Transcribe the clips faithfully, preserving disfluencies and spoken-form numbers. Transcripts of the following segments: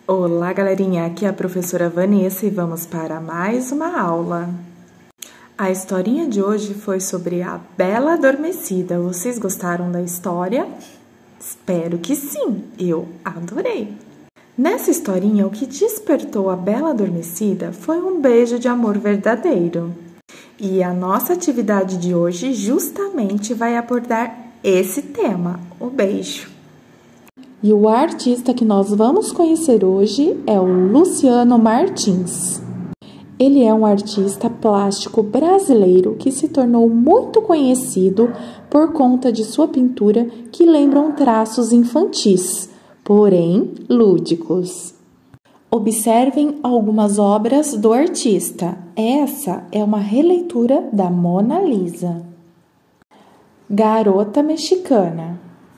Olá, galerinha! Aqui é a professora Vanessa e vamos para mais uma aula. A historinha de hoje foi sobre a Bela Adormecida. Vocês gostaram da história? Espero que sim! Eu adorei! Nessa historinha, o que despertou a Bela Adormecida foi um beijo de amor verdadeiro. E a nossa atividade de hoje justamente vai abordar esse tema, o beijo. E o artista que nós vamos conhecer hoje é o Luciano Martins. Ele é um artista plástico brasileiro que se tornou muito conhecido por conta de sua pintura que lembram traços infantis, porém lúdicos. Observem algumas obras do artista. Essa é uma releitura da Mona Lisa. Garota Mexicana.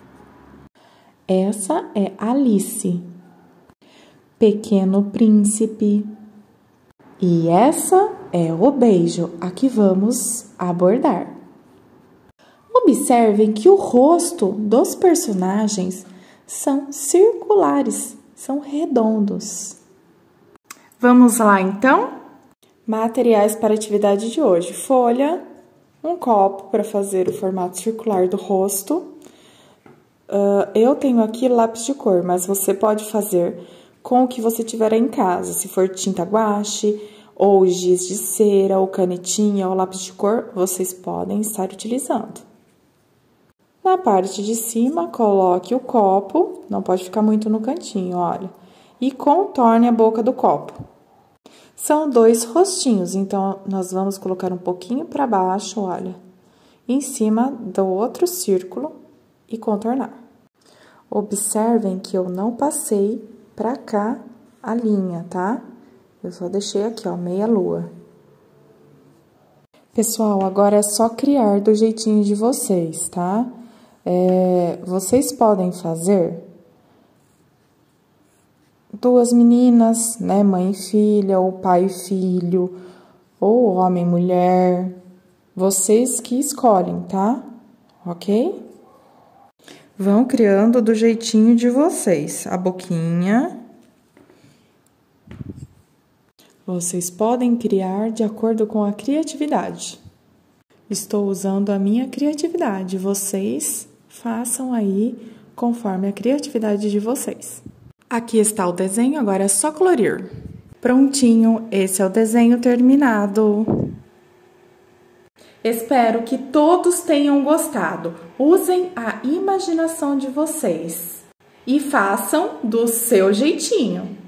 Essa é Alice. Pequeno Príncipe. E essa é o beijo a que vamos abordar. Observem que o rosto dos personagens são circulares, são redondos. Vamos lá, então? Materiais para a atividade de hoje. Folha, um copo para fazer o formato circular do rosto. Uh, eu tenho aqui lápis de cor, mas você pode fazer com o que você tiver em casa. Se for tinta guache, ou giz de cera, ou canetinha, ou lápis de cor, vocês podem estar utilizando. Na parte de cima, coloque o copo, não pode ficar muito no cantinho, olha, e contorne a boca do copo. São dois rostinhos, então nós vamos colocar um pouquinho para baixo, olha, em cima do outro círculo e contornar. Observem que eu não passei pra cá a linha, tá? Eu só deixei aqui, ó, meia lua. Pessoal, agora é só criar do jeitinho de vocês, tá? É, vocês podem fazer duas meninas, né? Mãe e filha, ou pai e filho, ou homem e mulher. Vocês que escolhem, tá? Ok? Vão criando do jeitinho de vocês. A boquinha. Vocês podem criar de acordo com a criatividade. Estou usando a minha criatividade. Vocês façam aí conforme a criatividade de vocês. Aqui está o desenho, agora é só colorir. Prontinho, esse é o desenho terminado. Espero que todos tenham gostado. Usem a imaginação de vocês e façam do seu jeitinho.